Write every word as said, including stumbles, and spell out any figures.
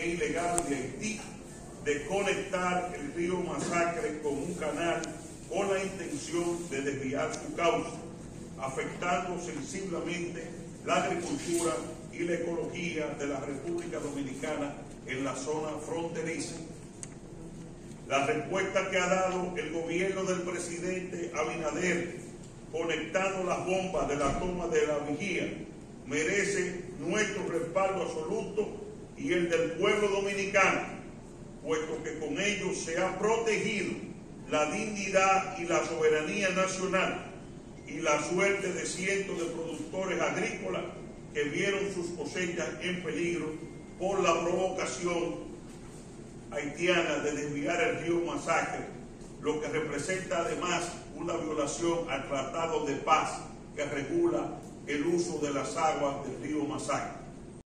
e ilegal de Haití de conectar el río Masacre con un canal con la intención de desviar su cauce, afectando sensiblemente la agricultura y la ecología de la República Dominicana en la zona fronteriza. La respuesta que ha dado el gobierno del presidente Abinader conectando las bombas de la toma de la vigía merece nuestro respaldo absoluto y el del pueblo dominicano, puesto que con ello se ha protegido la dignidad y la soberanía nacional y la suerte de cientos de productores agrícolas que vieron sus cosechas en peligro por la provocación haitiana de desviar el río Masacre, lo que representa además una violación al Tratado de Paz que regula el uso de las aguas del río Masacre.